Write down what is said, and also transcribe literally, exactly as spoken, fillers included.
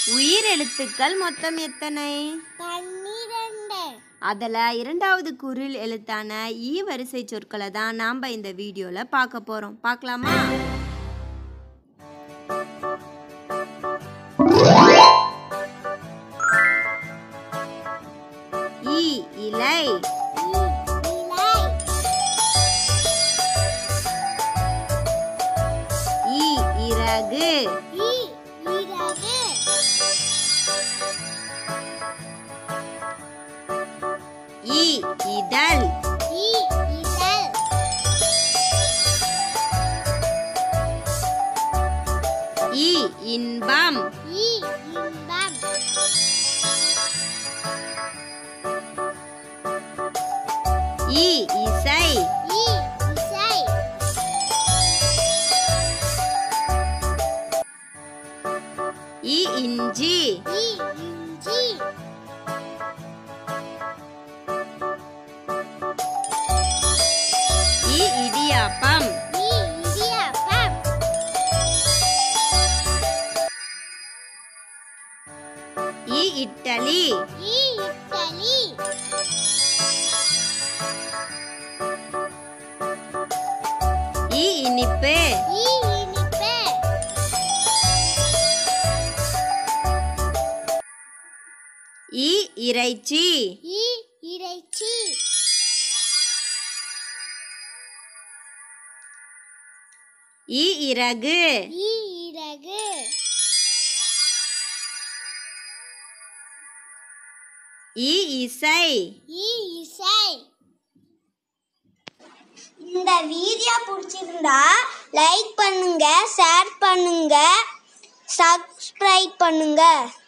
உயிர் எழுத்துக்கள் மொத்தம் எத்தனை? பன்னிரண்டு. அதில் இரண்டாவது குரில் எழுத்தான ஈ வரிசை சொற்களை தான் நாம் இந்த வீடியோவில் பார்க்க போகிறோம். பார்க்கலாமா? ஈ இலை, ஈ இறகு, ஈ இதழ், ஈ இன்பம், ஈ இசை, ஈ இஞ்சி, ஈ இடியாப்பம், ஈ இட்டலி, ஈ இனிப்பு, ஈ இறைச்சி, ஈ இறகு, ஈ இசை. இந்த வீடியோ பிடிச்சிருந்தா லைக் பண்ணுங்க, ஷேர் பண்ணுங்க, சப்ஸ்கிரைப் பண்ணுங்க.